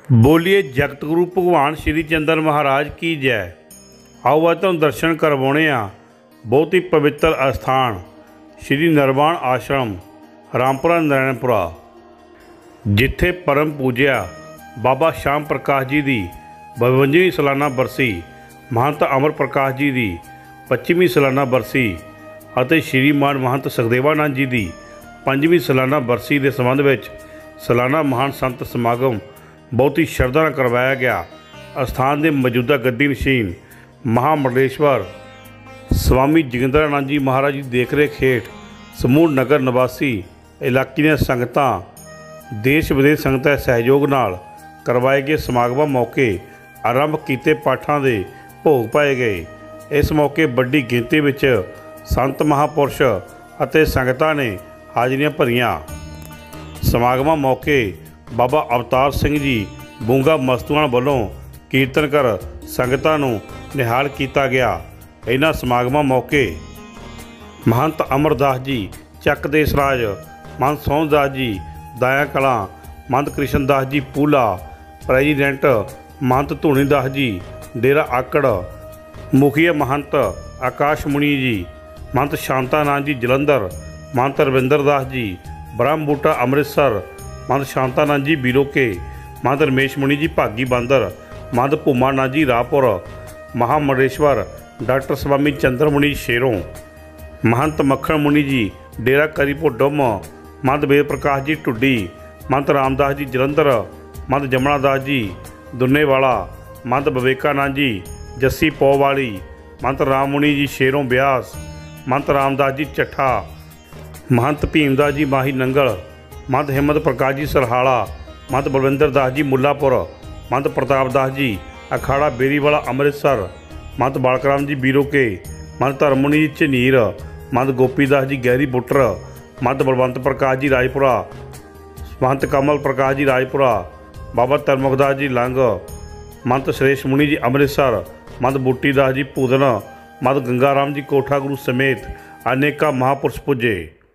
बोलिए जगत गुरु भगवान श्री चंद्र महाराज की जय। आओ आज तुहानूं दर्शन करवाने बहुत ही पवित्र अस्थान श्री निर्वाण आश्रम रामपुरा नारायणपुरा, जिथे परम पूज्या बाबा श्याम प्रकाश जी की 52ਵੀਂ सालाना बरसी, महंत अमर प्रकाश जी की 25ਵੀਂ सालाना बरसी और श्रीमान महंत सुखदेवानंद जी की 5ਵੀਂ सालाना बरसी के संबंध में सालाना महान संत समागम बहुत ही श्रद्धा नाल करवाया गया। अस्थान के मौजूदा गद्दी नशीन महामंडलेश्वर स्वामी जोगिंद्रानंद जी महाराज की देख रेख हेठ समूह नगर निवासी इलाके दी संगतां देश विदेश संगतां सहयोग नाल करवाए गए समागमां मौके आरंभ किए पाठां दे भोग पाए गए। इस मौके बड़ी गिनती विच संत महापुरुष अते संगतां ने हाजरियां भरियां। समागमां मौके बाबा अवतार सिंह जी बूंगा मस्तूआण वालों कीर्तन कर संगतां नूं निहाल किया गया। इन्हां समागमां मौके महंत अमरदास जी चक देसराज, महंत सोहणदास जी दाया कलां, महंत कृष्णदास जी पूला, प्रेजिडेंट महंत धूणीदास जी डेरा आकड़, मुखिया महंत आकाश मुनी जी, महंत शांतानाथ जी जलंधर, महंत रविंदर दास जी ब्रह्म बूटा अमृतसर, महंत शांतानाथ जी बीरोके, महंत रमेश मुनि जी भागी बांदर, महंत भूमानाथ जी राहपुर, महामंडलेश्वर डॉक्टर स्वामी चंद्र मुनि शेरों, महंत मक्खन मुनि जी डेरा करीपुर डुम, महंत वेद प्रकाश जी टुड्डी, महंत रामदास जी जलंधर, महंत जमना दास जी दुन्नेवाला, महंत विवेकानंद जी जस्सी पौवाली, महंत राम मुनि जी शेरों ब्यास, महंत रामदास जी चट्ठा, महंत भीमदास जी माही नंगल, महंत हिम्मत प्रकाश जी सरहाड़ा, महंत बलविंदर दास जी मुल्लापुर, महंत प्रताप दास जी अखाड़ा बेरीवाला अमृतसर, महंत बालकराम जी बीरोके, महंत धर्ममुनि जी झनीर, महंत गोपीदास जी गहरी बुटर, महंत बलवंत प्रकाश जी राजपुरा, महंत कमल प्रकाश जी राजपुरा, बाबा तरमुखदास जी लंघ, महंत सुरेश मुनि जी अमृतसर, महंत बूटी दास जी पूदन, महंत गंगाराम जी कोठा गुरु समेत अनेका महापुरुष पुजे।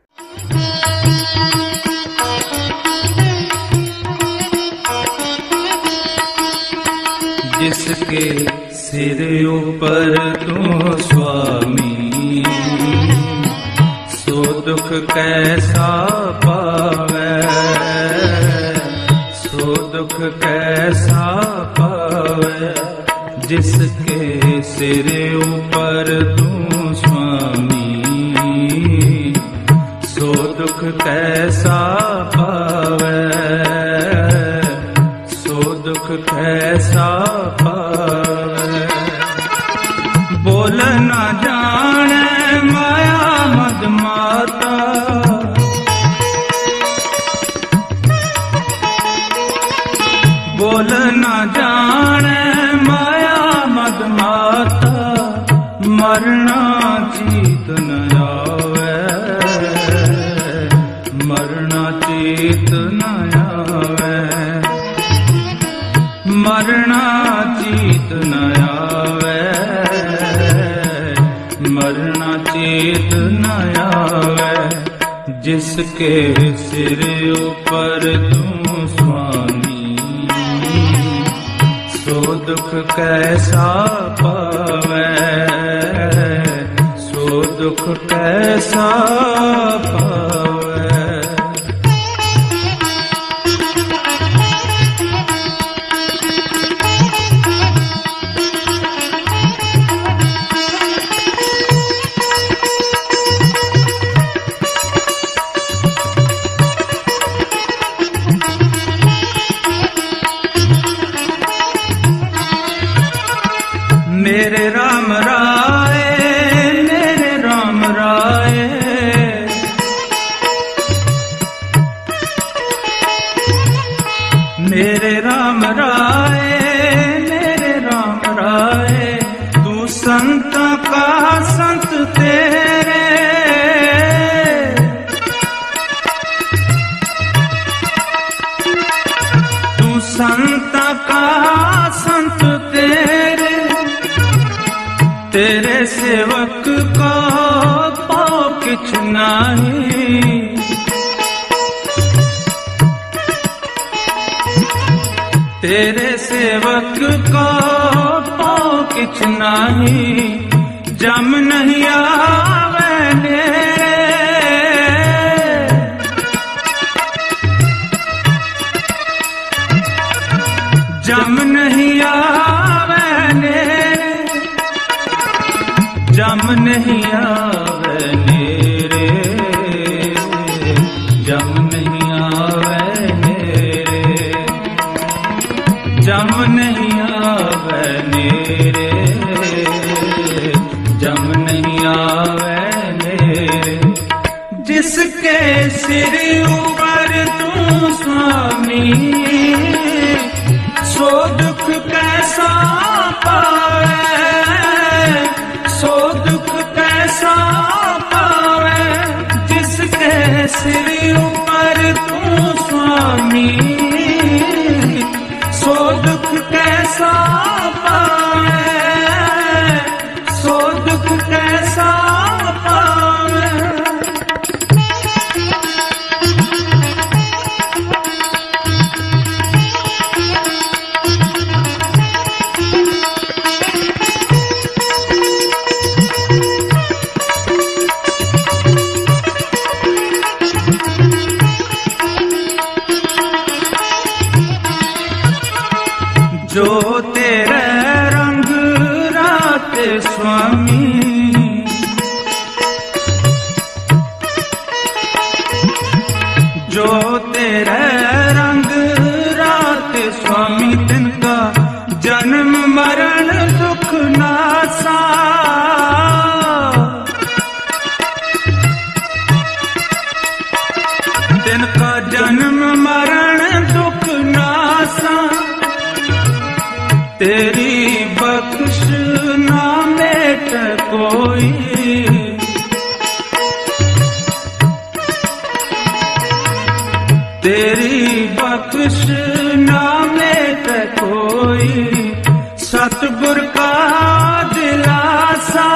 जिसके सिर ऊपर तू स्वामी, सो दुख कैसा पावे, सो दुख कैसा पावे। जिसके सिर ऊपर तू स्वामी, सो दुख कैसा पावे, सो दुख कैसा पावे। बोल न जाने माया मद माता, बोल न जाने माया मद माता, मरना चीत न आवे, मरना चीत न आवे, मरना चीत न आवे, मरना चेत न आवे। जिसके सिर ऊपर तू स्वामी, सो दुख कैसा पावे, सो दुख कैसा पावे। मेरे राम राय, मेरे राम राय, मेरे राम राय, मेरे राम राय। तू संत का संत तेरे, तू संत का संत तेरे, तेरे सेवक को पाओ किछ नाही, तेरे सेवक को तो किछ नाही, जम नहीं आवे नेरे। जम नहीं आवे नेरे, जम नहीं आवे नेरे, जम नहीं आवे नेरे, जम नहीं आवे नेरे, जम नहीं आवे नेरे। जिसके सिर ऊपर तू स्वामी, सो दुख कैसा पावे, सो दुख कैसा पावे। जिसके सिर ऊपर तू स्वामी, सो दुख कैसा पावे, सो दुख कैसा पावे। जो तेरे रंग रात स्वामी, जो तेरे रंग रात स्वामी, तिनका जन्म मरण दुख नासा। तिनका जन्म मरण दुख नासा। तेरी बख्श ना मेट कोई, तेरी बख्श ना मेट कोई। सतगुर का दिलासा,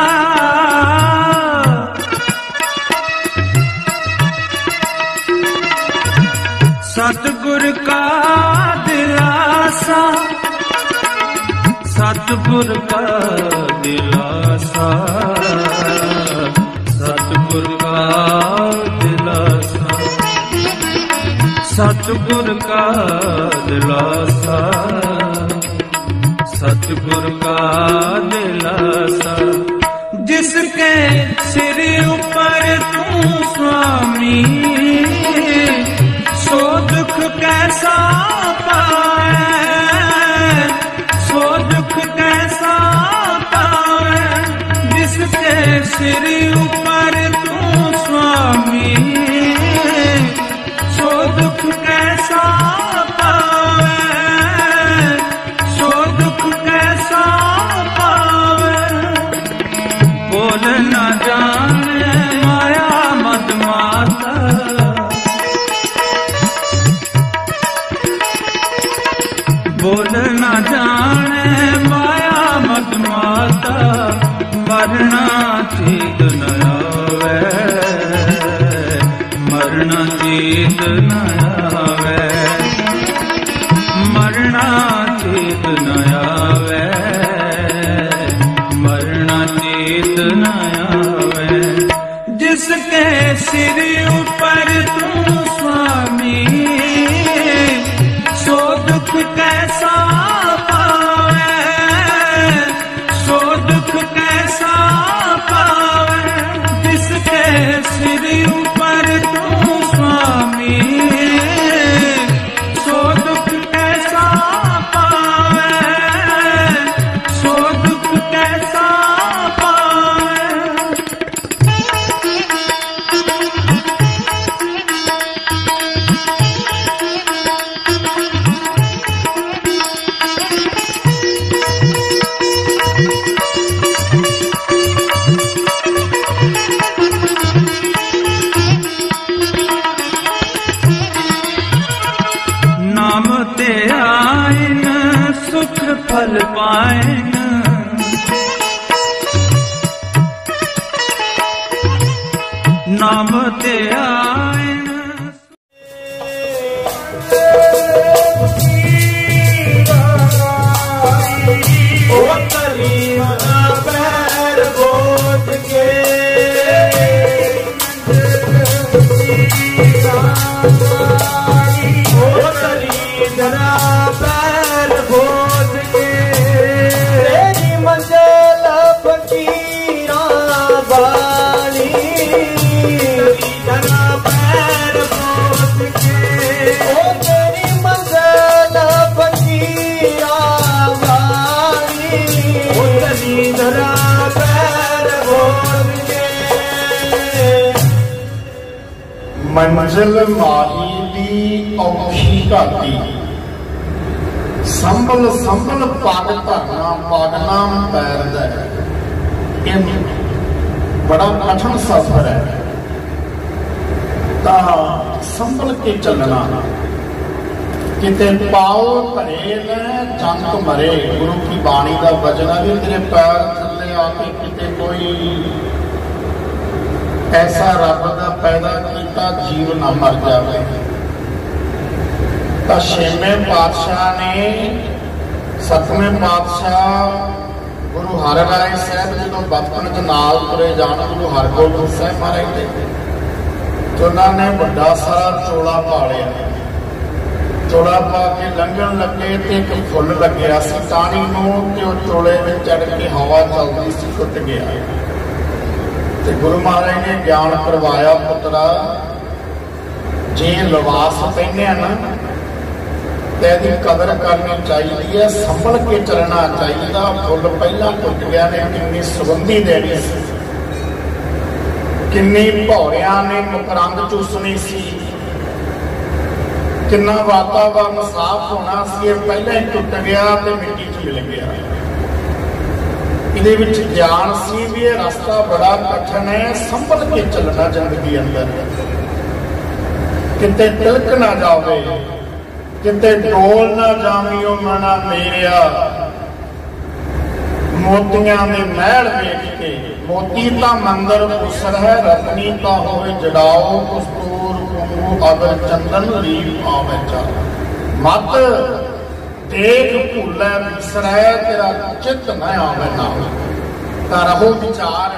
सतगुर का दिलासा, सतगुर का दिलासा, सतगुर का दिलासा, सतगुर का दिलासा, सतगुर का दिलासा। जिसके सिर ऊपर तू स्वामी, सो दुख कैसा पाए, सो दुख कैसा पावे। जिसके सिर ऊपर तू स्वामी, सो दुख कैसा पावे, सो दुख कैसा पावे। बोल न जाने माया मद माता, बोल न जाने माया मद माता। मरना चीत न आवे, मरना चीत न आवे, मरना चीत न आवे, मरना चीत न आवे। जिसके सिर ऊपर तू स्वामी, सो दुख कैसा पावे, सो दुख कैसा पावे। जिसके सिर ऊपर तू स्वामी, सो दुख कैसा पावे, सो दुख कैसा पावे। पैर खोद के तेरी मंजिल फकीरा वाली तेरा पैर खोद के तेरी मंजिल फकीरा वाली तेरी धरा पैर खोद के मंजिल माही दी औखी घाटी संभल संभल पग धरना पगना पैर दा ये बड़ा कठिन सफर है। तो संभल के चलना किते पाओ भरे न जंग मरे गुरु की बाणी का वचन है भी तेरे पैर थले आके किते कोई ऐसा रब का पैदा किया जीव ना मर जाए। तो छेवें पातशाह ने सतवें पातशाह गुरु हरराय साहब जो बचपन च नाल तुरे जान गुरु हरगोबिंद साहब महाराज दे तो उन्होंने बड़ा सारा चोला पा लिया। चोला पा के लंघन लगे तो एक फुल लग्या सी टाणी नूं ते उह चोले में चढ़ के हवा चलती सी टुट गया। ते गुरु महाराज ने ज्ञान करवाया पुत्रा जे लिबास पहने ना तेरी कदर करनी चाहिए है संभल के चलना चाहिए। फुल पहला टुट गया ने कितनी सुगंधी देनी सी किन्नी भौरिया ने मकरंद चूसनी सी किन्ना वातावरण साफ होना सी पहले ही टुट गया तो मिट्टी च मिल गया। इहदे विच ज्ञान सी भी ये रास्ता बड़ा कठिन है संभल के चलना जिंदगी अंदर किते तिलक ना जावे किते डोल ना जामियो मना मेरिया मोतियां में महल देख के मोती ता मंदिर उसर है रत्नी ता होवे जड़ाओ कस्तूर कुंगू अगर चंदन लीप आवे चा मत देख भूलै बिसरै तेरा चित न आवे ना ता रहो विचार।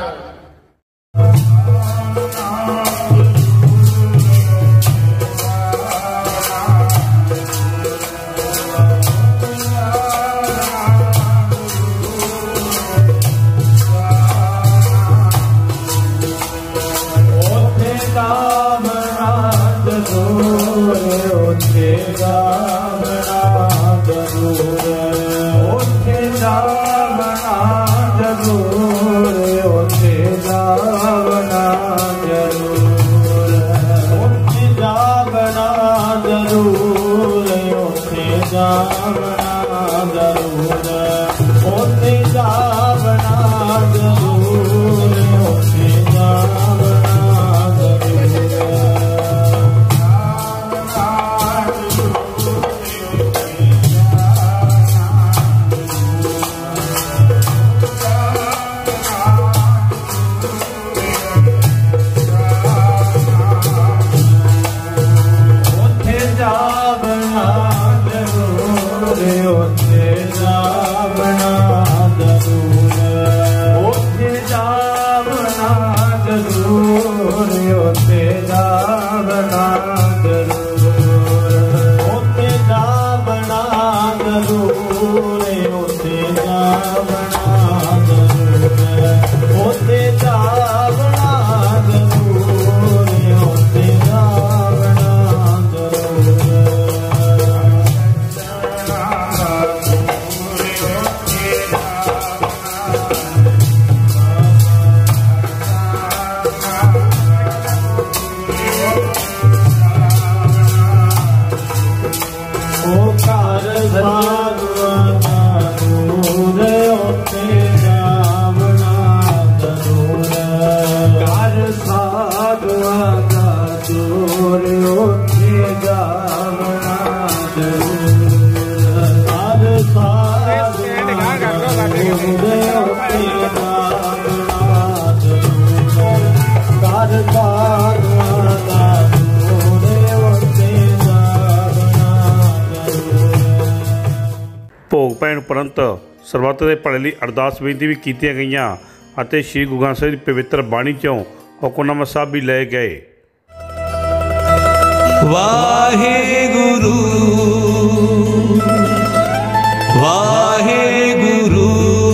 ਭੋਗ ਪੈਣ ਉਪਰੰਤ ਸਰਬੱਤ ਦੇ ਭਲੇ ਲਈ ਅਰਦਾਸ ਬੇਨਤੀ ਵੀ ਕੀਤੀਆਂ ਗਈਆਂ ਅਤੇ ਸ੍ਰੀ ਗੁਰੂ ਗ੍ਰੰਥ ਸਾਹਿਬ ਦੀ ਪਵਿੱਤਰ ਬਾਣੀ 'ਚੋਂ ਹੁਕਮਨਾਮਾ ਸਾਹਿਬ ਵੀ ਲਏ ਗਏ। वाहेगुरु वाहेगुरु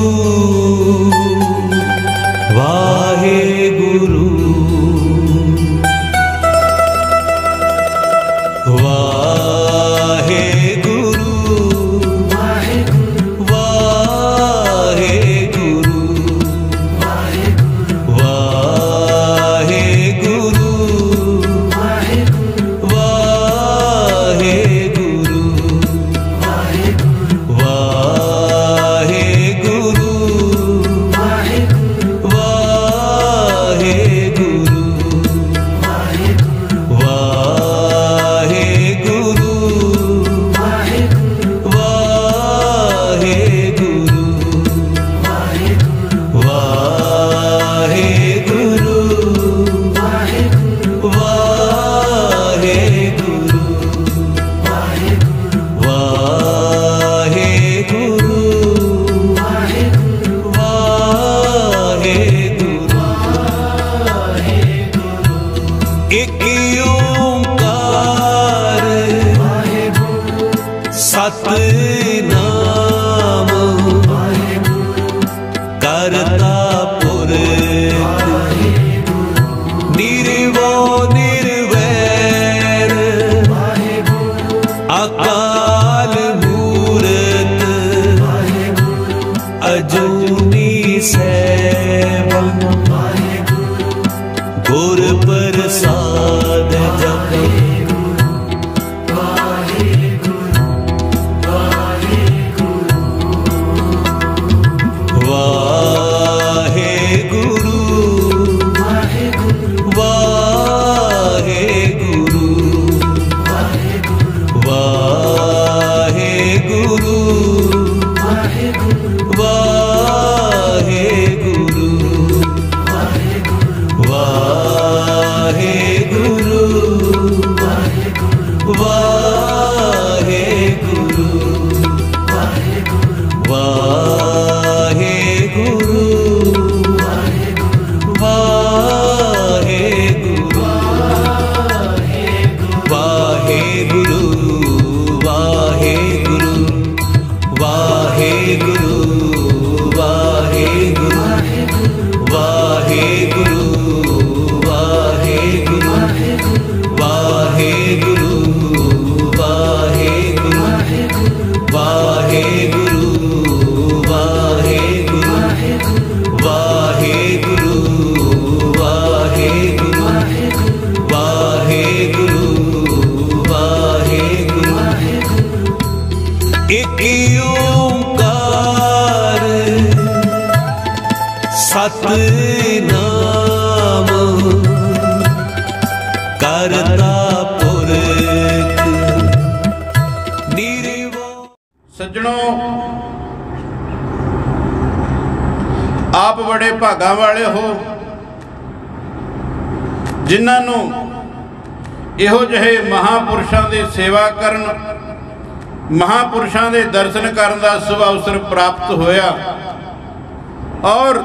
वाहेगुरु वाहेगुरु वाहेगुरु वाहेगुरु वाहेगुरु एक ओंकार सतनाम करता पुरख निर्भय निर्वैर अकाल मूरत अजूनी सैभं गुर प्रसाद जप वाहेगुरु वाहेगुरु वाहेगुरु वाहेगुरु वाहेगुरु वाहेगुरु एक ओंकार सतनाम करता पुरख निर्भय। सज्जनों, आप बड़े भागा वाले हो जिन्हों इहो जिहे महापुरुषों की सेवा करन, महापुरुषों के दर्शन करने का शुभ अवसर प्राप्त होया और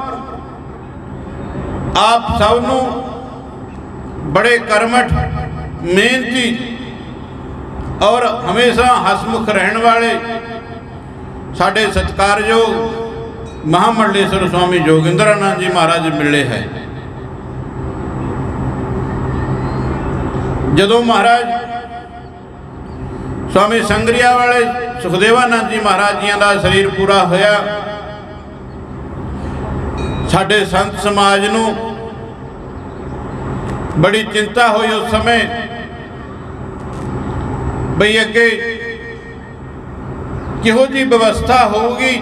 आप सबनों बड़े कर्मठ, मेहनती और हमेशा हसमुख रहने वाले साडे सत्कारयोग महामंडलेश्वर स्वामी जोगिंद्रानंद जी महाराज मिले हैं। जदों महाराज स्वामी संगरिया वाले सुखदेवानंद जी महाराज जी का शरीर पूरा होया, साडे संत समाज नूं बड़ी चिंता हुई उस समय बई अगे किहो जी व्यवस्था होगी,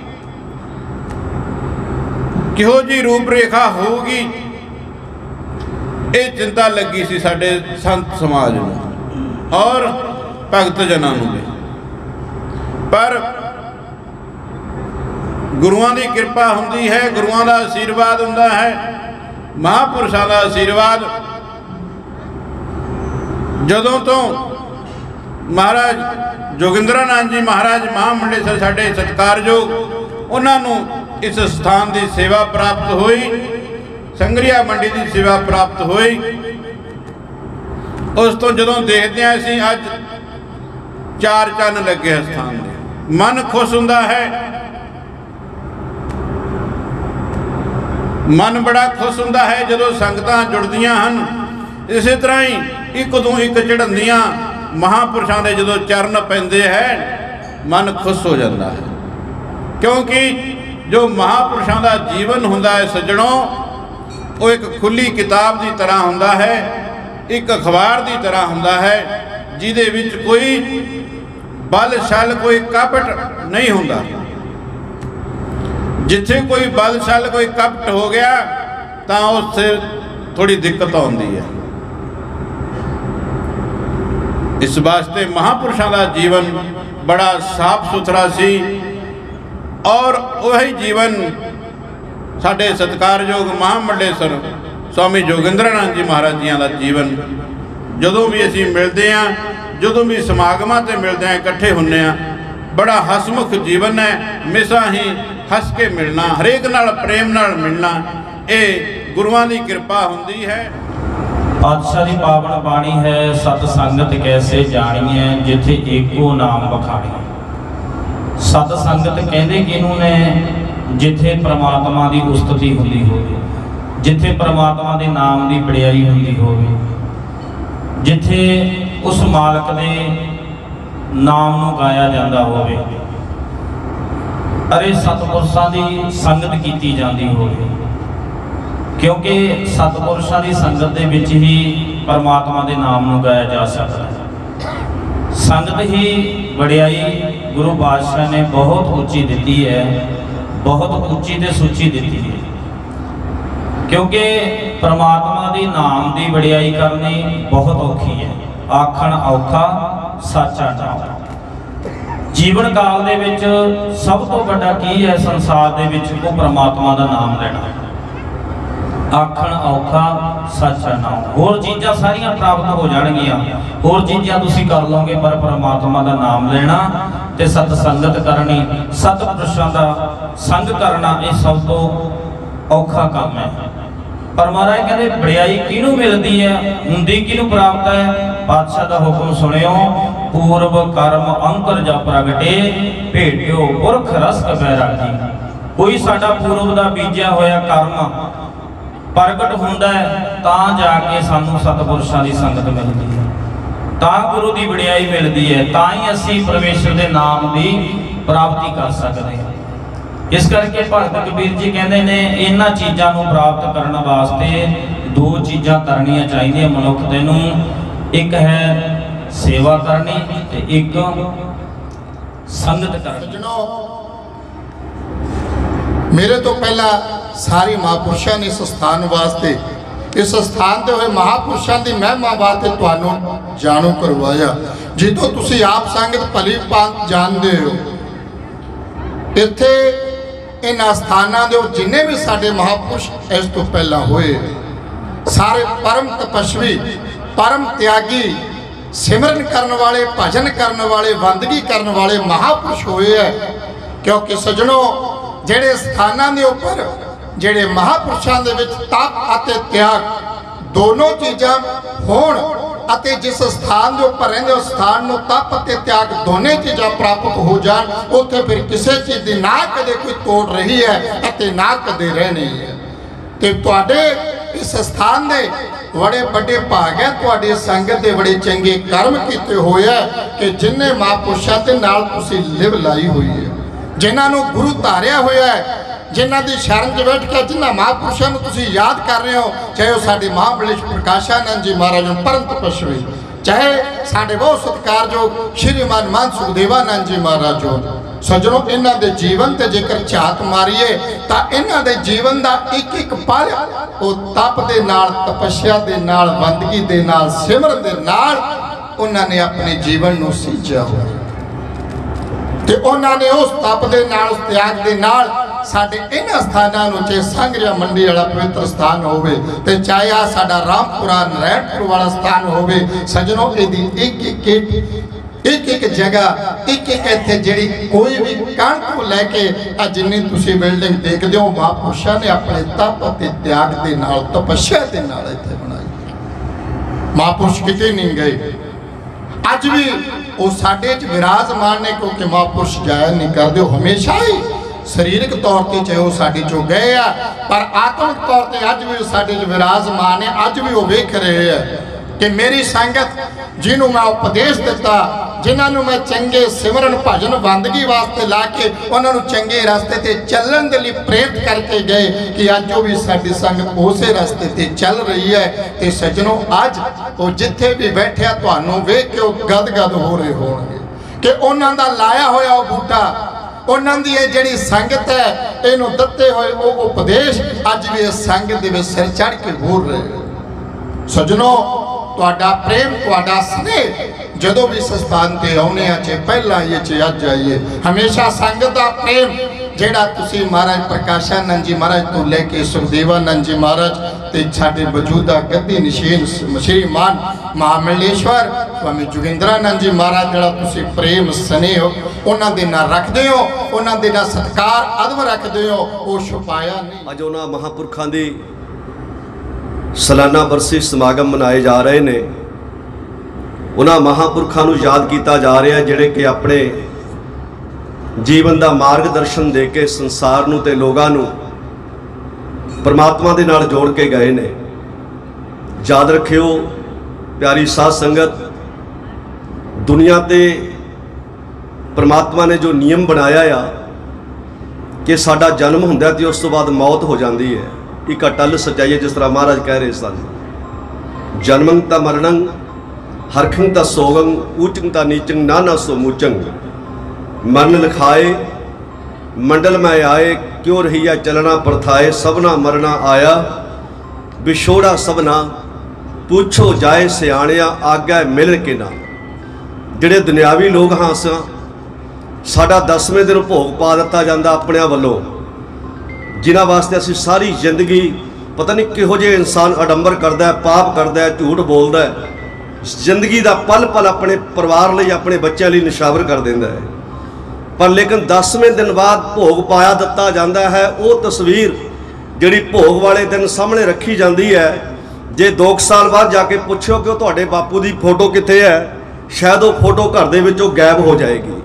किहो जी रूपरेखा होगी, ये चिंता लगी सी साडे संत समाज नूं और भगत जनां नूं। पर गुरुआं दी कृपा हुंदी है, गुरुआं दा आशीर्वाद हुंदा है, महापुरुषां दा आशीर्वाद। जदों तो महाराज जोगिंद्रानंद जी महाराज महामंडलेश्वर साडे सत्कारयोग, उन्हां नूं इस स्थान की सेवा प्राप्त हुई, संगरिया मंडी की सेवा प्राप्त हुई ਉਸ ਤੋਂ ਜਦੋਂ ਦੇਖਦੇ ਹਾਂ ਅਸੀਂ ਅੱਜ 4 ਚੰਨ ਲੱਗੇ ਸਥਾਨ ਦੇ, ਮਨ ਖੁਸ਼ ਹੁੰਦਾ ਹੈ, ਮਨ ਬੜਾ ਖੁਸ਼ ਹੁੰਦਾ ਹੈ ਜਦੋਂ ਸੰਗਤਾਂ ਜੁੜਦੀਆਂ ਹਨ। ਇਸੇ ਤਰ੍ਹਾਂ ਹੀ ਇੱਕ ਤੋਂ ਇੱਕ ਚੜ੍ਹਦੀਆਂ ਮਹਾਂਪੁਰਸ਼ਾਂ ਦੇ ਜਦੋਂ ਚਰਨ ਪੈਂਦੇ ਹੈ ਮਨ ਖੁਸ਼ ਹੋ ਜਾਂਦਾ ਹੈ, ਕਿਉਂਕਿ ਜੋ ਮਹਾਂਪੁਰਸ਼ਾਂ ਦਾ ਜੀਵਨ ਹੁੰਦਾ ਹੈ ਸੱਜਣੋ, ਉਹ ਇੱਕ ਖੁੱਲੀ ਕਿਤਾਬ ਦੀ ਤਰ੍ਹਾਂ ਹੁੰਦਾ ਹੈ, ਇੱਕ ਅਖਬਾਰ ਦੀ ਤਰ੍ਹਾਂ ਹੁੰਦਾ ਹੈ, ਜਿਹਦੇ ਵਿੱਚ ਕੋਈ ਬਲ ਛਲ ਕੋਈ ਕਪਟ ਨਹੀਂ ਹੁੰਦਾ। ਜਿੱਥੇ ਕੋਈ ਬਲ ਛਲ ਕੋਈ ਕਪਟ ਹੋ ਗਿਆ ਤਾਂ ਉੱਥੇ ਥੋੜੀ ਦਿੱਕਤ ਆਉਂਦੀ ਹੈ। ਇਸ ਵਾਸਤੇ ਮਹਾਂਪੁਰਸ਼ਾਂ ਦਾ ਜੀਵਨ ਬੜਾ ਸਾਫ ਸੁਥਰਾ ਸੀ ਔਰ ਉਹੀ ਜੀਵਨ ਸਾਡੇ ਸਤਿਕਾਰਯੋਗ ਮਹਾਮੰਡਲੇਸ਼ਵਰ स्वामी जोगिंद्रानंद जी महाराज जी का जीवन जदों भी असी मिलते हैं, जदों भी समागमां ते मिलते हैं, इकट्ठे होंने बड़ा हसमुख जीवन है। हमेशा ही हस के मिलना, हरेक नाल प्रेम नाल मिलना, ये गुरुआं दी कृपा हुंदी है। पातशाह दी पावन बाणी है, सत संगत कैसे जानी है, जिथे एको नाम बखानी। सत संगत कहंदे किनू ने, जिथे परमात्मा दी उस्तति हुंदी होवे, जिथे परमात्मा दे नाम दी बड़ाई हुंदी होवे, जिथे उस मालक दे नाम नूं गाया जांदा होवे, अरे सतपुरुषां दी संगत कीती जांदी होवे, क्योंकि सतपुरुषां दी संगत दे विच ही परमात्मा दे नाम नूं गाया जा सकदा है। संगत ही बड़ाई गुरु पातशाह ने बहुत उच्ची दिती है, बहुत उच्ची ते सुची दिती है, क्योंकि परमात्मा दी नाम दी बड़ाई करनी बहुत औखी है। आखण औखा सच्चा नाम। जीवन काल दे विच सब तो बड़ा की है संसार दे विच, वो परमात्मा दा नाम लेना। आखण औखा सच्चा नाम। होर चीज़ां सारियां प्राप्त हो जाणगियां, होर चीज़ां तुसीं कर लोगे, पर परमात्मा दा नाम लेना ते सत संगत करनी, सतपुरुषां दा संग करना, ये सब तो औखा काम है। पर महाराज कहते बड़ाई किनू मिलती है, हुंदी किनू प्राप्त है। पातशाह का हुक्म सुनियो, पूर्व कर्म अंकर जा प्रगटे, भेटियो पुरख रसक बैरागी। कोई साडा पूर्व का बीजा होया कर्म प्रगट हुंदा है, तां जाके सानू सतपुरुषां दी संगत मिलती है, तां गुरु की बड़ाई मिलती है, तां ही असीं परमेश्वर के नाम की प्राप्ति कर सकते हैं। इस करके भगत कबीर जी कहते ने, इन्हां चीज़ां नूं प्राप्त करने वास्ते दो चीज़ां करनियां चाहिए मनुख नूं, एक है सेवा करनी ते एक संगत करनी। मेरे तो पहला सारी महापुरुषों ने इस स्थान वास्ते, इस स्थान ते हुए महापुरुषों की महिमा वास्ते तुहानूं जाणू करवाया, जितों तुसीं आप संगत भली भांत जानते हो। इत्थे इन्हां स्थानां दे जिन्ने भी साडे महापुरुष इस तो पहला होए, सारे परम तपस्वी, परम त्यागी, सिमरन करने वाले, भजन करने वाले, बंदगी करने वाले महापुरुष होए है। क्योंकि सजनों, जेड़े स्थानां दे उपर जेड़े महापुरुषां दे विच तप अते त्याग दोनों चीज़ां होण, अते जिस स्थान के उपर रहिंदे उस स्थान नूं तप अते त्याग दोनों चीज़ां प्राप्त हो जाण, उत्थे फिर किसी चीज़ की ना कदे कोई तोड़ रही है अते ना कदे रहनी है। ते तुहाडे इस स्थान दे बड़े बड़े भाग है, तुहाडी संगत दे बड़े चंगे कर्म कीते होए है कि जिन्ने महापुरुषां दे नाल तुसीं लिव लाई हुई है, जिन्हां नूं गुरु धारिया होया है, जिन्हां दी शरण च बैठ के जिन्हां महापुरुषों को तुसीं याद कर रहे हो, चाहे वो साडे महाबलेश्वर प्रकाशानंद जी महाराज परम तपस्वी, चाहे साडे बहुत सत्कारयोग श्रीमान मान सुखदेवानंद जी महाराज हो। सजनों, इन्हां दे जीवन ते जेकर झात मारीए तां इन्हां दे जीवन दा एक एक पल वो तप दे नाल, तपस्या दे नाल, बंदगी दे नाल, सिमरन दे नाल उन्हां ने अपने जीवन नूं सींचा हो ते उन्हां ने उस तप दे नाल, उस त्याग दे नाल साडे इन्हां स्थानां नूं, चाहे सांगरिया मंडी वाला पवित्र स्थान होवे ते चाहे आ साडा रामपुरा नरैणपुर वाला स्थान होवे, सजनों इहदी एक एक जगह, एक एक इत्थे जिहड़ी कोई भी कण तो लैके आ जिन्नी तुसीं बिल्डिंग देखदे हो, महापुरुषां ने अपने तप अते त्याग दे नाल, तपस्या दे नाल इत्थे बनाई। महापुरुष किते नहीं गए, अज भी वो साडे च विराजमान ने, क्योंकि महापुरुष जाया नहीं करते, हमेशा ही शरीरक तौर पर चाहे वो साडे चो गए आ, पर आत्मिक तौर पर अज भी साडे च विराजमान है। अज भी वो वेख रहे हैं कि मेरी संगत जिन्हों मैं उपदेश दिता, जिन्होंने मैं चंगे सिमरन भजन बंदगी वास्ते ला के उन्होंने चंगे रास्ते ते चलण के लिए प्रेरित करके गए, कि अज वो भी साडी संगत उस रास्ते ते चल रही है। तो सज्जनों, अज वो जिथे भी बैठे तुहानू वेख के गदगद हो रहे होंगे कि उन्हों का लाया होया वो बूटा, उन्होंने जी संगत है, इनू दत्ते हुए वो उपदेश अज भी इस संगत के सिर चढ़ के बोल रहे। सज्जनों, तुहाडा प्रेम, तुहाडा स्नेह जदों भी संस्थान ते आउने आ, चाहे पहला आइए चाहे अज आइए, हमेशा संगत का प्रेम जिहड़ा तुसीं महाराज प्रकाशानंद जी महाराज तो लैके सुखदेवानंद जी महाराज ते साडे मौजूदा गद्दी निशीन श्रीमान महामंडलेश्वर स्वामी जोगिंद्रानंद जी महाराज जिहड़ा तुसीं प्रेम स्नेह उन्हां दे नाल रखदे हो, उन्हां दे नाल सत्कार अदब रखदे हो, वो छुपाया नहीं। अज उन्हां महापुरखां दी सालाना बरसी समागम मनाए जा रहे हैं। उन्हां महापुरखां नूं याद किया जा रहा है जिहड़े कि अपने जीवन का मार्गदर्शन दे के संसार नूं ते लोगां नूं परमात्मा दे नाल जोड़ के गए ने। याद रखियो प्यारी साध संगत, दुनिया ते परमात्मा ने जो नियम बनाया आ कि साडा जन्म हुंदा ते उस तो बाद मौत हो जाती है, एक अटल सच्चाई है। जिस तरह महाराज कह रहे सन, जन्मं ता मरणं हरखं ता सोगं ऊचंग ता नीचंग नाना सो मूचंग, मरण लिखाए मंडल में आए क्यों रहिया चलना प्रथाए, सबना मरना आया विछोड़ा सबना पूछो जाए सियाणिया आग्या मिलन के ना। जिहड़े दुनियावी लोग हाँ साडा 10वें दिन भोग पा दिता जाता अपने वालों, जिन्हां वास्ते असीं सारी जिंदगी पता नहीं किहो जिहे इंसान अडंबर करता है, पाप करता है, झूठ बोलता है, जिंदगी का पल पल अपने परिवार लिए अपने बच्चों लिए निशावर कर देता है। पर लेकिन 10वें दिन बाद भोग पाया दिता जाता है। वो तस्वीर जिहड़ी भोग वाले दिन सामने रखी जाती है, जे 2 साल बाद जाके पुछो कि तुहाडे बापू की फोटो कित्थे है, शायद वो फोटो घर दे विचों गायब हो जाएगी।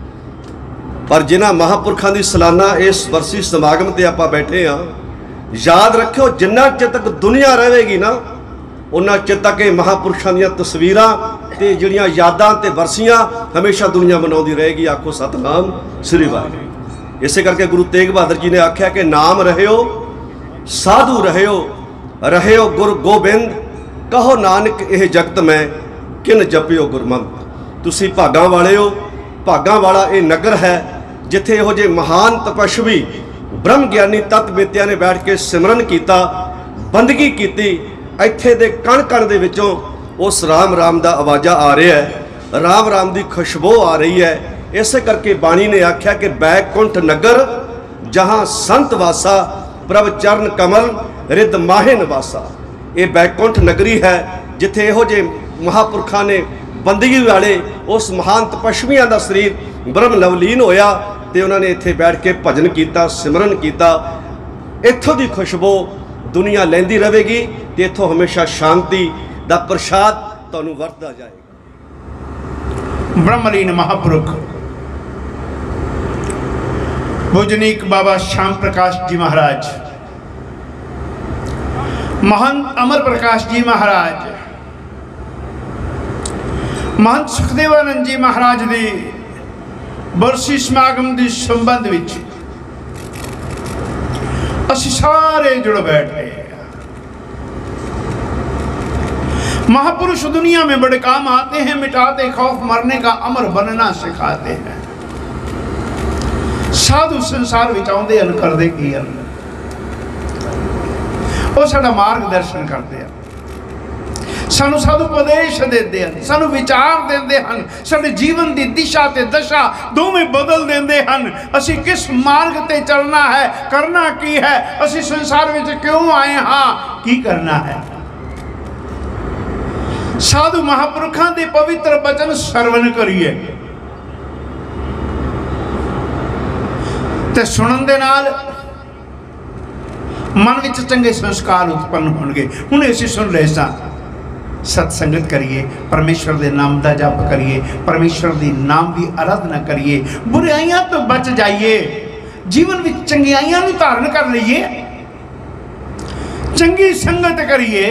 पर जिन्हां महापुरखां दी सालाना इस बरसी समागम ते आपां बैठे हाँ, याद रखियो जिन्ना चिर तक दुनिया रहेगी ना, उन्ना चिर तक महापुरुषों दी तस्वीरां ते जिहड़ियां यादां ते बरसियां हमेशा दुनिया मनाउंदी रहेगी। आखो सतनाम श्री वाहिगुरू। इसे करके गुरु तेग बहादुर जी ने आख्या कि नाम रहियो साधु रहियो, रहियो गुर गोबिंद, कहो नानक यह जगत में किन जपियो गुरमंत। तुसी भागां वाले हो, भागां वाला ये नगर है जिथे इहो जे महान तपस्वी ब्रह्म ज्ञानी तत्ववेत्या ने बैठ के सिमरन किया, बंदगी की। इत्थे दे कण कण दे विचों उस राम राम दा आवाज़ा आ रहा है, राम राम दी खुशबू आ रही है। इस करके बाणी ने आख्या कि बैकुंठ नगर जहाँ संत वासा, प्रभ चरण कमल रिद माहे निवासा। ये बैकुंठ नगरी है जिथे इहो जे महापुरखा ने बंदगी वाले उस महान तपस्वियों का शरीर ब्रह्म लवलीन होया ते उन्होंने इत्थे बैठ के भजन किया, सिमरन किया। इत्थों की खुशबू दुनिया लैंदी रहेगी ते इत्थों हमेशा शांति दा प्रसाद तुहानू वरतदा जाएगा। ब्रह्मलीन महापुरुख पूजनीक बाबा श्याम प्रकाश जी महाराज, महंत अमर प्रकाश जी महाराज, महंत सुखदेवानंद जी महाराज दी बरसी समागम के संबंध विच असीं सारे जुड़ बैठे। महापुरुष दुनिया में बड़े काम आते हैं, मिटाते खौफ, मरने का अमर बनना सिखाते हैं। साधु संसार विच आउंदे हन, करदे की हन, वो साडा मार्गदर्शन करते हैं, सानू साधु उपदेश देते हैं, सानू विचार देते हैं, साडे जीवन की दिशा ते दशा दोवें बदल देते हैं। असी किस मार्ग ते चलना है, करना की है, असी संसार में क्यों आए हाँ, की करना है। साधु महापुरुखों के पवित्र वचन सरवण करिए ते सुनन दे नाल मन विच चंगे संस्कार उत्पन्न होणगे। हुण असीं सुन रहे सां सत्संगत करिए, परमेश्वर के नाम का जप करिए, परमेश्वर की नाम की आराधना करिए, बुराइयां तो बच जाइए, जीवन में चंगियाइयां नूं धारण कर लईए, चंगी संगत करिए,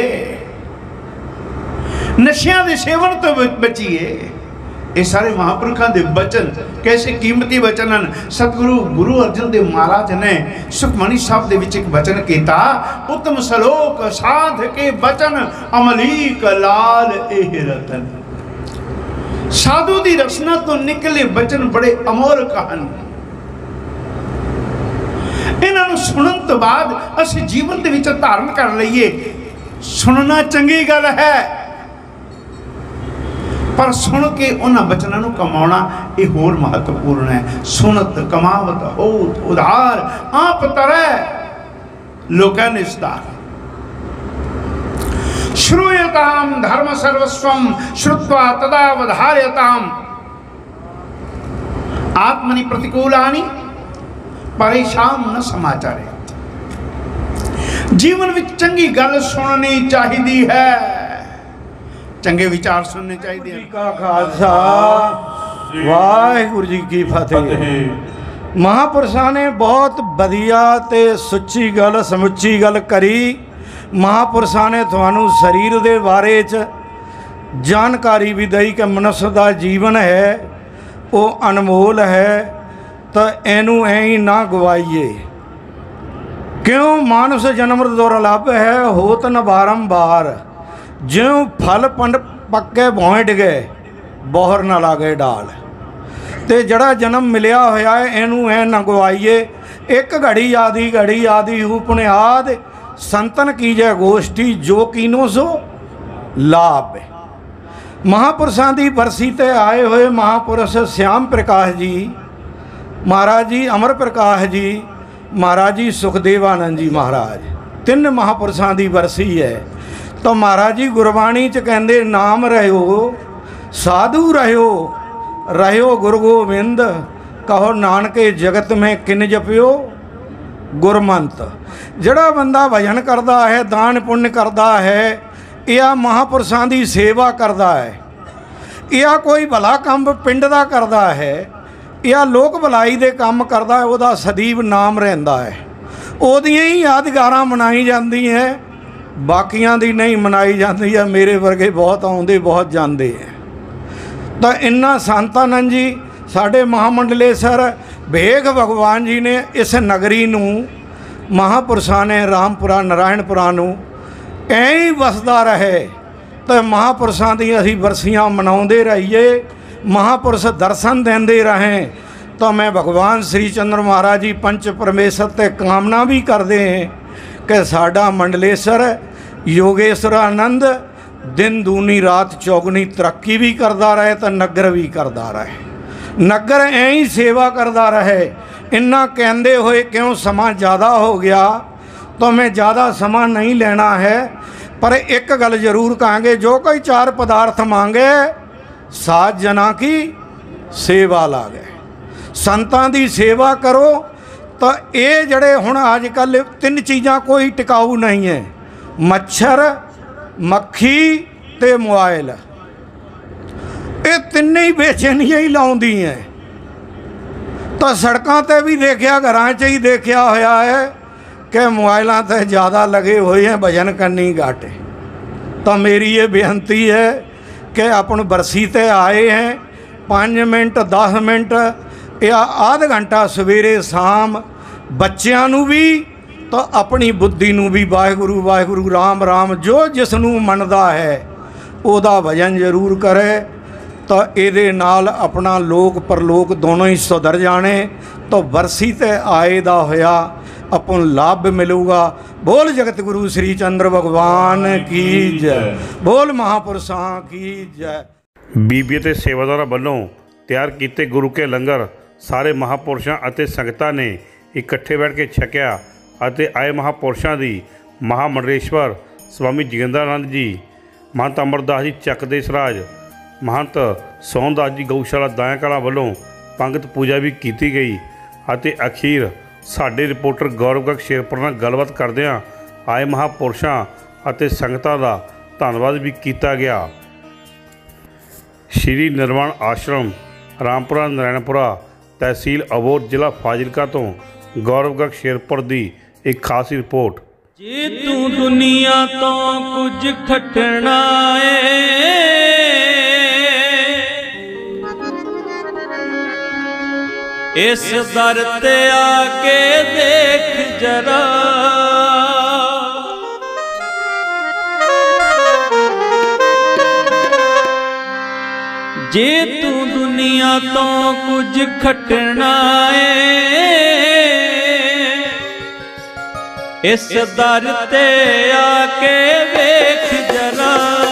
नशियां दे सेवन तो बचिए। ये सारे महापुरखों के बचन कैसे कीमती बचन हैं। सतगुरु गुरु अर्जन देव महाराज ने सुखमनी साहब दे विच एक बचन किया, उत्तम सलोक साध के बचन अमलीक लाल एह रतन। साधु की रचना तो निकले बचन बड़े अमोलक हैं। इन्हों सुनने तो बाद असीं जीवन के विच धारण कर लईए। सुनना चंगी गल है, पर सुन के उन्होंने बचनों को कमाना ये होर महत्वपूर्ण है। सुनत कमावत होत उधार आप तरह लोका निस्तार। श्रूयताम धर्म सर्वस्वम श्रुत्वा तदा वधार्यताम। आत्मनि प्रतिकूलानि परेशान न समाचारे। जीवन में चंगी गल सुननी चाहिए है, चंगे विचार सुनने चाहिए। का खालसा वाहिगुरु जी की फतेह। महापुरुषों ने बहुत बढ़िया ते सुच्ची गल समुची गल करी। महापुरुषों ने थानू शरीर के बारे च जानकारी भी दई कि मनुष्य का जीवन है वो अनमोल है, तो इनू ऐ ना गवाइए। क्यों मानुष जन्म दुर्लभ है होत न बारंबार। ज्यों फल पंड पक्के भौं डिगे बोहर ना लागे डाल। तो जड़ा जन्म मिलिया होया है इनू ऐ ना गवाइए। एक घड़ी आदि उपने आदि संतन की जय गोष्ठी जो कीनो सो लाभ। महापुरुषों की बरसी ते आए हुए महापुरुष श्याम प्रकाश जी महाराज जी, अमर प्रकाश जी महाराज जी, सुखदेवानंद जी महाराज, तीन महापुरुषों की बरसी है। तो महाराज जी गुरबाणी च कहते नाम रहो साधु रहो गुरु गोबिंद, कहो नानके जगत में किन जपियो गुरमंत। जड़ा बंदा भजन करता है, दान पुण्य करता है, या महापुरुषों की सेवा करता है, या कोई भला काम पिंड का करता है, या लोक भलाई दे काम करता है, वह सदैव नाम रहिंदा है। ओदियां ही यादगारां मनाई जाती हैं, बाकियां दी नहीं मनाई जाती है। मेरे वर्गे बहुत आउंदे बहुत जाते हैं। तो इन्ना संतानंद जी साढ़े महामंडलेसर भेग भगवान जी ने इस नगरी नूं महापुरुषों ने रामपुरा नारायणपुरा नूं ऐ ही वसदा रहे। तो महापुरुषों की असीं बरसियां मनाउंदे रहिए, महापुरुष दर्शन देंदे रहें। तो मैं भगवान श्री चंद्र महाराज जी पंच परमेश्वर ते कामना भी करते हैं कि साडा मंडलेसर योगेश्वरानंद दिन दूनी रात चौगुनी तरक्की भी करता रहे, तो नगर भी करता रहे। नगर ऐ ही सेवा करता रहे। इन्ना कहते हुए क्यों समा ज़्यादा हो गया, तो मैं ज़्यादा समा नहीं लेना है, पर एक गल जरूर कहेंगे, जो कोई चार पदार्थ मांगे 7 जना की सेवा लागे। संतां दी सेवा करो। तो ये जड़े हुण अजकल 3 चीज़ां कोई टिकाऊ नहीं है, मच्छर मक्खी ते मोबाइल। ये तीन ही बेचैनियां ही लाउंदी हैं। तो सड़कों ते भी देखा, घरां च ही देखा होया है कि मोबाइलों ते ज़्यादा लगे हुए हैं, भजन करनी घट। तो मेरी ये बेनती है कि अपन बरसी ते आए हैं, 5 मिनट 10 मिनट या आधा घंटा सवेरे शाम बच्चों नूं भी तो अपनी बुद्धि नूं भी वाहिगुरू वाहिगुरू राम राम जो जिसनूं मनदा है उहदा भजन जरूर करे। तो ये नाल अपना लोक परलोक दोनों ही सुधर जाने। तो बरसी ते आए दा होया अपन लाभ मिलूगा। बोल जगत गुरु श्री चंद्र भगवान की जय, बोल महापुरुषां की जय। बीबीए ते सेवादारां ਵੱਲੋਂ ਤਿਆਰ ਕੀਤੇ ਗੁਰੂ ਕੇ ਲੰਗਰ ਸਾਰੇ ਮਹਾਪੁਰਸ਼ਾਂ ਅਤੇ ਸੰਗਤਾਂ ਨੇ ਇਕੱਠੇ ਬੈਠ ਕੇ ਛਕਿਆ ਅਤੇ ਆਏ ਮਹਾਪੁਰਸ਼ਾਂ ਦੀ ਮਹਾਮੰਡਲੇਸ਼ਵਰ स्वामी ਜੋਗਿੰਦਰਾਨੰਦ जी, महंत अमरदास जी ਚੱਕ ਦੇ ਸਰਾਜ, महंत ਸੋਹਣਦਾਸ जी गौशाला दाया कला ਵੱਲੋਂ पंगत पूजा भी की गई। ਅਤੇ ਅਖੀਰ ਸਾਡੇ ਰਿਪੋਰਟਰ गौरव गर्ग शेरपुर ਨਾਲ ਗੱਲਬਾਤ ਕਰਦਿਆਂ ਆਏ ਮਹਾਪੁਰਸ਼ਾਂ ਅਤੇ ਸੰਗਤਾਂ ਦਾ ਧੰਨਵਾਦ ਵੀ ਕੀਤਾ ਗਿਆ। ਸ਼੍ਰੀ ਨਿਰਵਾਣ ਆਸ਼ਰਮ ਰਾਮਪੁਰਾ ਨਰੈਣਪੁਰਾ तहसील अबोहर जिला फाजिलका तो गौरव गर्ग शेरपुर दी एक खास रिपोर्ट। जे तू दुनिया तो कुछ खटना है, इस दर ते आके देख जरा, जे तू दुनिया तो कुछ खटना है, इस दर ते आके वेख जरा।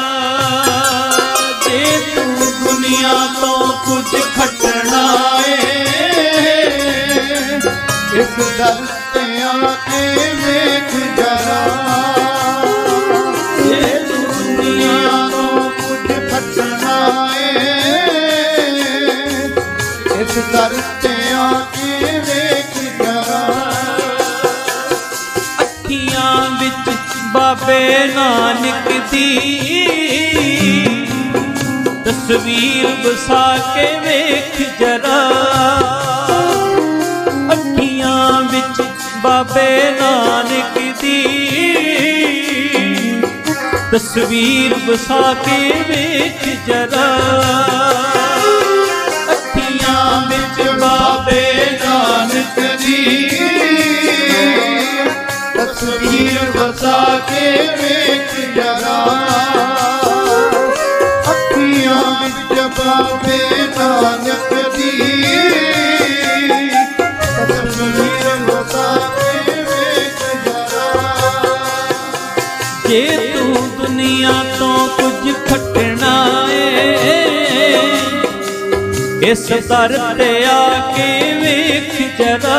जे तू दुनिया तो कुछ खटना है, इस दर ते आके वेख जरा। जे तू दुनिया तो कुछ खटना है, इस दर ते आके वेख जरा। अखियां विच बाबे नानक दी तस्वीर बसा के वेख जरा। अखियां विच बाबे नानक दी तस्वीर बसा के वेख जरा। अखियां विच बाबे नानक दी तस्वीर बसा के वेख जरा। अखियां विच बाबे नानक दी तस्वीर बसा के वेख जरा। जे तू दुनिया तो कुछ खटना है, इस दर ते आके वेख जरा।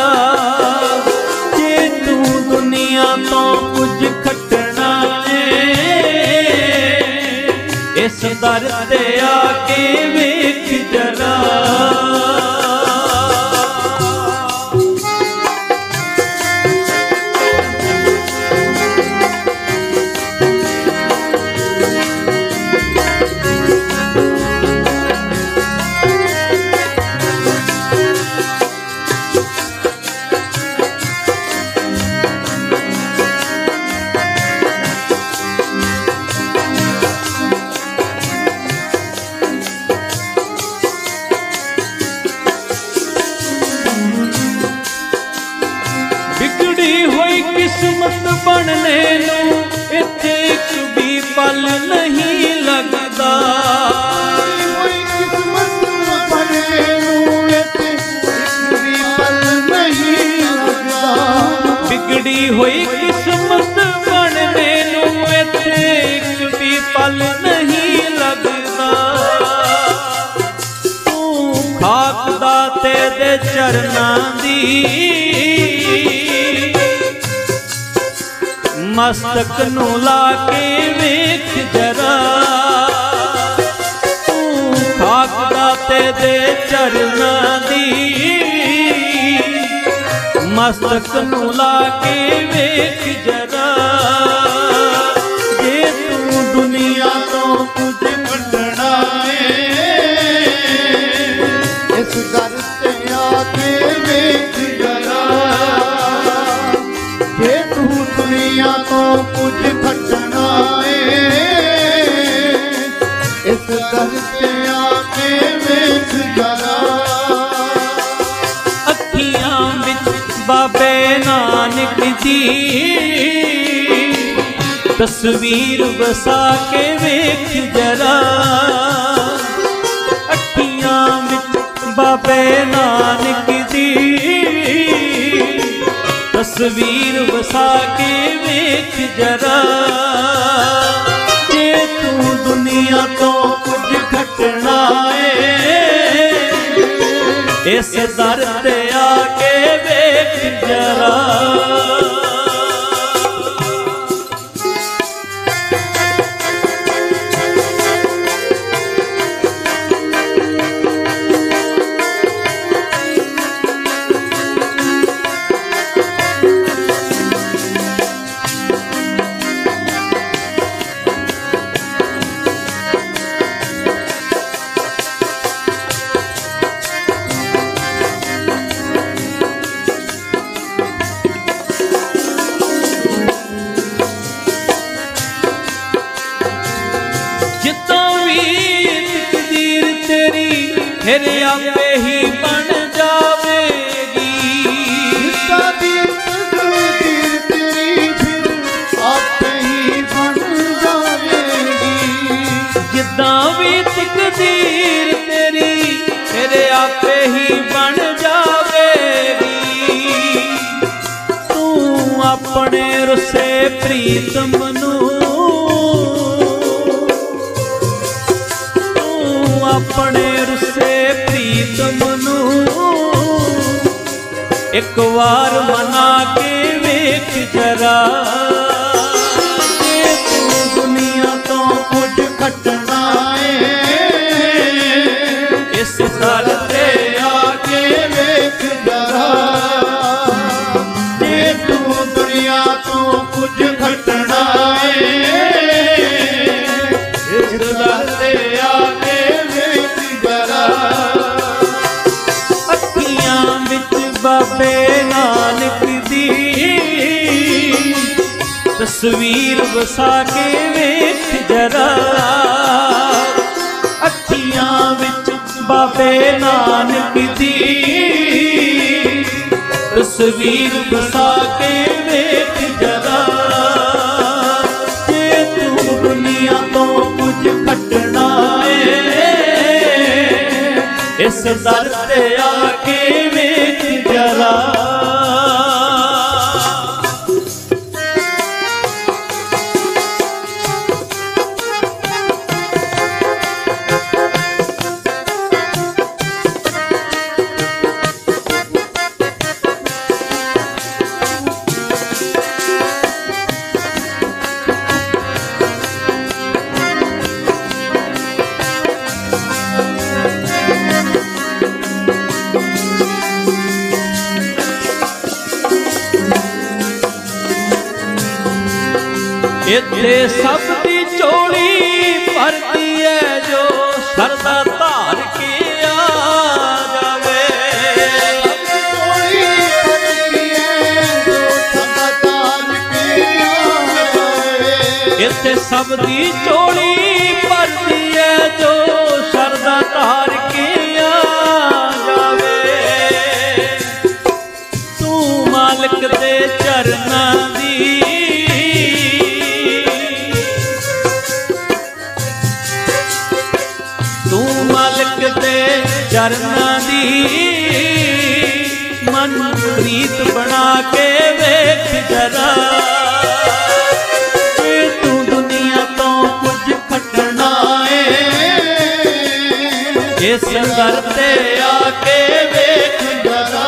जे तू दुनिया तो कुछ खटना है, इस दर ते आके वेख जरा। किस्मत बनने नूं इत्थे एक भी पल नहीं लगदा। किस्मत बनने नूं इत्थे एक भी पल नहीं लगदा। बिगड़ी हुई किस्मत बनने नूं इत्थे एक भी पल नहीं लगदा। तू खाक दा तेरे चरनां दी मस्तक नू ला के वेख जरा। तू खाक दाते दे चरनां दी मस्तक नू ला के वेख जरा। जे तू दुनिया तो कुछ खटना है, इस दर ते आके वेख जरा। जे तू दुनिया तो कुछ खटना है, इस दर ते आके वेख जरा। अखियां विच बाबे नानक दी तस्वीर बसा के वेख जरा। अखियां विच बाबे नानक दी तस्वीर बसा के वेख जरा। जे तू दुनिया तो कुछ खटना है, इस दर ते आके वेख जरा। फिर आपे ही बन जावेगी। जिद्दां दी तकदीर तेरी फिर आपे ही बन जावेगी। जिद्दां भी तकदीर तेरी फिर आपे ही बन जावेगी। तू अपने रुसे प्रीतम नू, तू अपने रुसे प्रीतम नू एक बार मना के वेख जरा। जे तू दुनिया तो कुछ खटना है, इस दर ते आके वेख जरा। जे तू दुनिया तो कुछ घटना है, इस दर ते आके वेख जरा। अखियां विच बाबे नानक दी तस्वीर वसा के वेख जरा। अखियां विच बाबे नानक दी तस्वीर बसा के वेख जरा। जे तू दुनिया तो कुछ खटना है, इस दर ते आके वेख जरा। इत्थे सब दी चोली भरती है जो सरदा धार के आ जावे। चोली भरती है जो सरदा धार के आ जावे। इत्थे सब दी चोली भरती है जो सरदा धार के आ जावे। तू मालिक दे चरनां दी, तू मालिक दे चरनां दी मन प्रीत बना के वेख जरा। तू दुनिया तो कुछ खटना है, इस दर ते आके वेख जरा।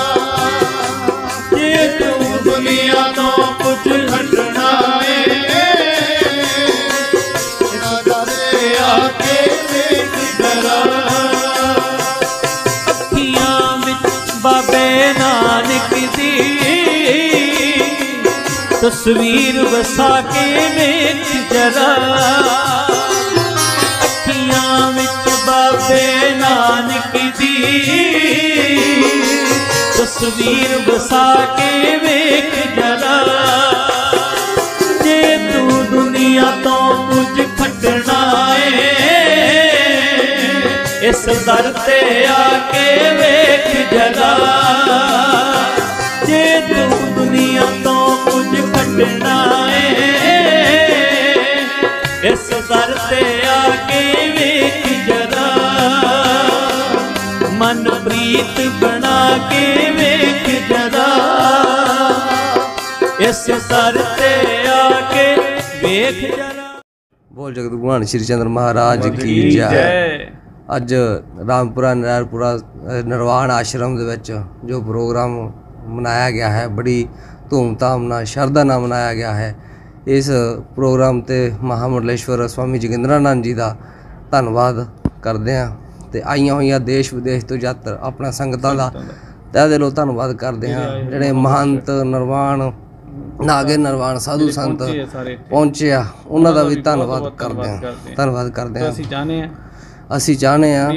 जे तू दुनिया तो कुछ खटना है, इस दर ते आके वेख जरा। अखियां विच बाबे नानक दी तस्वीर वसा के वेख जरा। अखियां विच बाबे नानक दी तस्वीर वसा के वेख जरा। जे तू दुनिया तो कुछ खटना है, इस दर ते आके वेख जरा। जे तू दुनिया तो कुछ खटना है, इस दर ते आके वेख जरा। मन प्रीत बना के वेख जरा। इस दर ते आके वेख जरा। बोल जगत भगवान श्री चंद्र महाराज की जय। ਅੱਜ ਰਾਮਪੁਰਾ ਨਰੈਣਪੁਰਾ ਨਿਰਵਾਣ ਆਸ਼ਰਮ ਦੇ ਵਿੱਚ ਜੋ ਪ੍ਰੋਗਰਾਮ ਮਨਾਇਆ ਗਿਆ ਹੈ, ਬੜੀ ਧੂਮਧਾਮ ਨਾਲ ਸ਼ਰਧਾ ਨਾਲ ਮਨਾਇਆ ਗਿਆ ਹੈ। ਇਸ ਪ੍ਰੋਗਰਾਮ ਤੇ ਮਹਾਮੰਡਲੇਸ਼ਵਰ ਸਵਾਮੀ ਜੋਗਿੰਦਰਾਨੰਦ ਜੀ ਦਾ ਧੰਨਵਾਦ ਕਰਦੇ ਹਾਂ ਤੇ ਆਈਆਂ ਹੋਈਆਂ ਦੇਸ਼ ਵਿਦੇਸ਼ ਤੋਂ ਯਾਤਰ ਆਪਣਾ ਸੰਗਤਾਂ ਦਾ ਤਹਿ ਦਿਲੋਂ ਧੰਨਵਾਦ ਕਰਦੇ ਹਾਂ। ਜਿਹੜੇ ਮਹੰਤ ਨਿਰਵਾਣ ਨਾਗੇ ਨਿਰਵਾਣ ਸਾਧੂ ਸੰਤ ਪਹੁੰਚੇ ਆ, ਉਹਨਾਂ ਦਾ ਵੀ ਧੰਨਵਾਦ ਕਰਦੇ ਹਾਂ। ਅਸੀਂ ਚਾਹੁੰਦੇ ਹਾਂ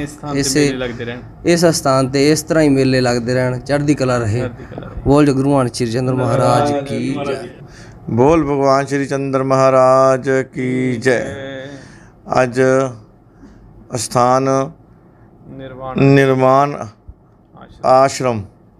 ਇਸ ਸਥਾਨ ਤੇ ਇਸ ਤਰ੍ਹਾਂ ਹੀ ਮੇਲੇ ਲੱਗਦੇ ਰਹਿਣ, ਚੜ੍ਹਦੀ ਕਲਾ ਰਹੇ। ਬੋਲ ਗੁਰੂ ਭਗਵਾਨ ਸ਼੍ਰੀ ਚੰਦਰ ਮਹਾਰਾਜ ਕੀ ਜੈ। बोल भगवान श्री चंद्र महाराज की जय। अज स्थान निर्वाण आश्रम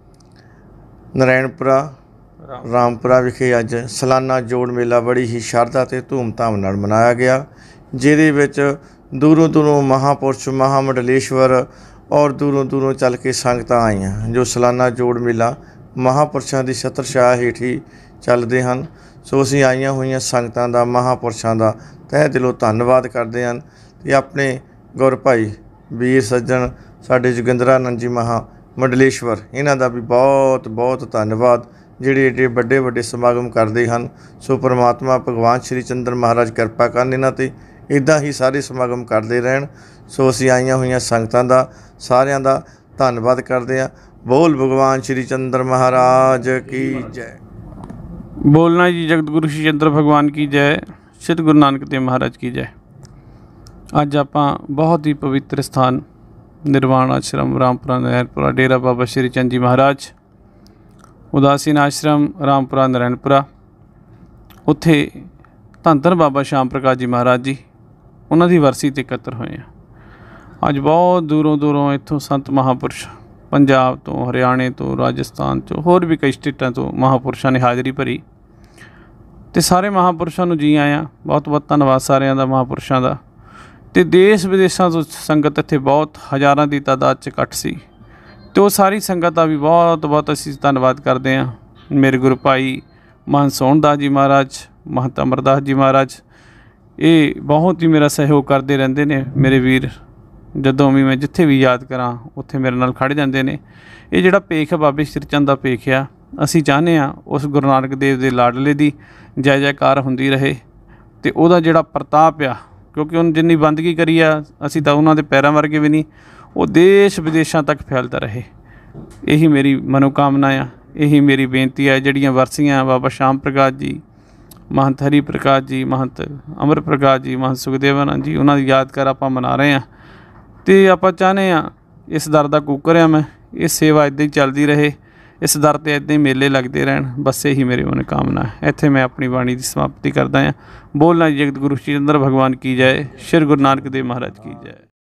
नारायणपुरा ਰਾਮਪੁਰਾ ਵਿਖੇ ਅੱਜ ਸਾਲਾਨਾ ਜੋੜ ਮੇਲਾ ਬੜੀ ਹੀ ਸ਼ਰਧਾ ਅਤੇ ਧੂਮਧਾਮ ਨਾਲ ਮਨਾਇਆ ਗਿਆ, ਜਿਹਦੇ ਵਿੱਚ ਦੂਰੋਂ ਦੂਰੋਂ ਮਹਾਂਪੁਰਸ਼ ਮਹਾਮੰਡਲੇਸ਼ਵਰ ਔਰ ਦੂਰੋਂ ਦੂਰੋਂ ਚੱਲ ਕੇ ਸੰਗਤਾਂ ਆਈਆਂ। ਜੋ ਸਾਲਾਨਾ ਜੋੜ ਮੇਲਾ ਮਹਾਂਪੁਰਸ਼ਾਂ ਦੀ ਛਤਰਛਾਇਆ ਹੇਠ ਹੀ ਚੱਲਦੇ ਹਨ। ਸੋ ਅਸੀਂ ਆਈਆਂ ਹੋਈਆਂ ਸੰਗਤਾਂ ਦਾ ਮਹਾਂਪੁਰਸ਼ਾਂ ਦਾ ਤਹਿ ਦਿਲੋਂ ਧੰਨਵਾਦ ਕਰਦੇ ਹਨ ਅਤੇ ਆਪਣੇ ਗੁਰ ਭਾਈ ਵੀਰ ਸੱਜਣ ਸਾਡੇ ਜੋਗਿੰਦਰਾਨੰਦ ਜੀ ਮਹਾਮੰਡਲੇਸ਼ਵਰ ਇਹਨਾਂ ਦਾ ਵੀ ਬਹੁਤ ਬਹੁਤ ਧੰਨਵਾਦ, ਜਿਹੜੇ ਏਡੇ ਵੱਡੇ ਵੱਡੇ ਸਮਾਗਮ ਕਰਦੇ ਹਨ। ਸੋ ਪਰਮਾਤਮਾ ਭਗਵਾਨ ਸ਼੍ਰੀ ਚੰਦਰ ਮਹਾਰਾਜ ਕਿਰਪਾ ਕਰਨ ਇਹਨਾਂ 'ਤੇ, ਇੱਦਾਂ ਹੀ ਸਾਰੇ ਸਮਾਗਮ ਕਰਦੇ ਰਹਿਣ। ਸੋ ਅਸੀਂ ਆਈਆਂ ਹੋਈਆਂ ਸੰਗਤਾਂ ਦਾ ਸਾਰਿਆਂ ਦਾ ਧੰਨਵਾਦ ਕਰਦੇ ਹਾਂ। ਬੋਲ ਭਗਵਾਨ ਸ਼੍ਰੀ ਚੰਦਰ ਮਹਾਰਾਜ ਕੀ ਜੈ। बोलना जी जगत गुरु श्री चंद्र भगवान की जय, श्री गुरु नानक देव महाराज की जय। अज आप बहुत ही पवित्र स्थान निर्वाण आश्रम रामपुरा नारायणपुरा डेरा बाबा श्री चंद जी महाराज उदासीन आश्रम रामपुरा नारायणपुरा उत्थे धन धन बाबा श्याम प्रकाश जी महाराज जी उन्हों की वरसी ते इकट्ठे हुए हैं। अज बहुत दूरों दूरों इत्थों संत महापुरुष पंजाब तो हरियाणे तो राजस्थान तो होर भी कई स्टेटां तो महापुरुषों ने हाज़री भरी तो सारे महापुरुषों नूं जी आया। बहुत बहुत धन्नवाद सारिਆਂ ਦਾ महापुरुषों का। तो देश विदेशों तो संगत इत्थे बहुत हज़ारां की तादाद च इकट्ठ सी, तो सारी संगत का भी बहुत बहुत असीं धन्नवाद करते हैं। मेरे गुरु भाई महंत सोहणदास जी महाराज, महंत अमरदास जी महाराज, ये बहुत ही मेरा सहयोग करते रहते हैं। मेरे वीर जदों भी मैं जिथे भी याद करा उत्थे मेरे नाल खड़ जाते हैं। ये जिहड़ा पेख है बाबे श्री चंद का पेख आ, असीं चाहते हैं उस गुरु नानक देव के लाडले की जय जयकार हुंदी रहे तो उहदा जिहड़ा प्रताप आ, क्योंकि उन्हें जिन्नी बंदगी करी आ असीं तां उन्हां दे पैरां वर्गे भी नहीं, वो देश विदेशों तक फैलता रहे। यही मेरी मनोकामना आ, यही मेरी बेनती है। जिहड़ियां वरसियां बाबा श्याम प्रकाश जी, महंत हरि प्रकाश जी, महंत अमर प्रकाश जी, महंत सुखदेवानंद जी, उन्हां दी यादगार आपां मना रहे हैं। तो आप चाहते हैं इस दर का कुकर आ मैं, ये सेवा इदां ही चलती रहे, इस दर से इदां ही मेले लगते रहन, बस यही मेरी मनोकामना है। इत्थे मैं अपनी बाणी की समाप्ति करदा हां। बोलना जगत गुरु श्री चंद्र भगवान की जय, श्री गुरु नानक देव महाराज की जय।